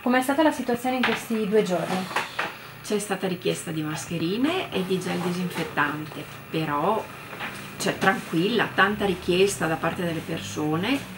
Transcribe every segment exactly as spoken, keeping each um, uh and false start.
Com'è stata la situazione in questi due giorni? C'è stata richiesta di mascherine e di gel disinfettante, però cioè, tranquilla, tanta richiesta da parte delle persone.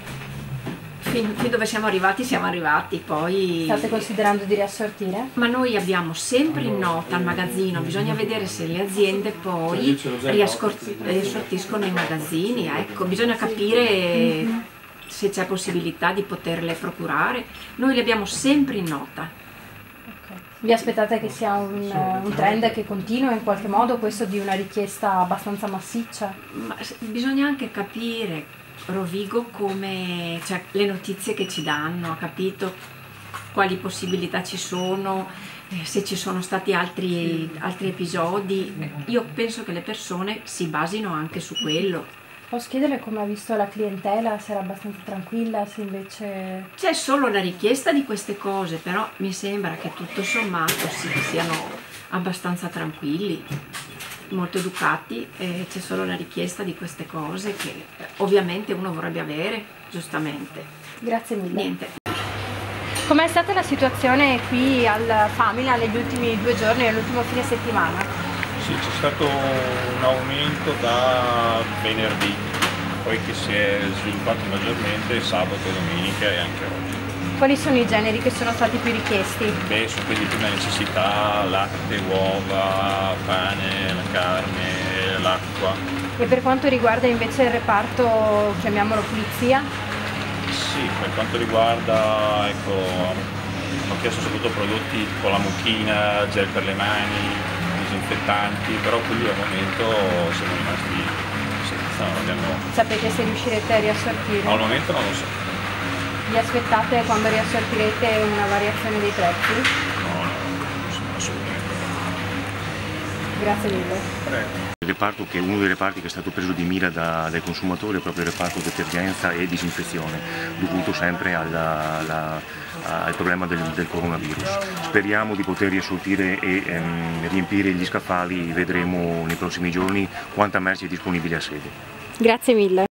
Fin, fin dove siamo arrivati siamo arrivati, poi... State considerando di riassortire? Ma noi abbiamo sempre in nota al magazzino, bisogna vedere se le aziende poi riassortiscono i magazzini, ecco, bisogna capire se c'è possibilità di poterle procurare. Noi le abbiamo sempre in nota. Okay. Vi aspettate che sia un, un trend che continua in qualche modo, questo di una richiesta abbastanza massiccia? Ma bisogna anche capire, Rovigo, come, cioè, le notizie che ci danno, ha capito quali possibilità ci sono, eh, se ci sono stati altri, altri episodi. Io penso che le persone si basino anche su quello. Posso chiedere come ha visto la clientela, se era abbastanza tranquilla, se invece... C'è solo la richiesta di queste cose, però mi sembra che tutto sommato sì, siano abbastanza tranquilli, molto educati, e c'è solo la richiesta di queste cose che ovviamente uno vorrebbe avere, giustamente. Grazie mille. Niente. Com'è stata la situazione qui al Famila negli ultimi due giorni, nell'ultimo fine settimana? Sì, c'è stato un aumento da venerdì, poi che si è sviluppato maggiormente sabato, domenica e anche oggi. Quali sono i generi che sono stati più richiesti? Beh, sono quelli di prima necessità: latte, uova, pane, la carne, l'acqua. E per quanto riguarda invece il reparto, chiamiamolo pulizia? Sì, per quanto riguarda, ecco, hanno chiesto soprattutto prodotti tipo la mucchina, gel per le mani, disinfettanti, però quelli al momento siamo rimasti senza, non abbiamo... Sapete se riuscirete a riassortire? No, al momento non lo so. Vi aspettate quando riassortirete una variazione dei prezzi? No, no, assolutamente. Grazie mille. Prego. Il reparto che è uno dei reparti che è stato preso di mira da, dai consumatori è proprio il reparto detergenza e disinfezione, dovuto sempre alla, alla, al problema del, del coronavirus. Speriamo di poter riassortire e ehm, riempire gli scaffali, vedremo nei prossimi giorni quanta merce è disponibile a sede. Grazie mille.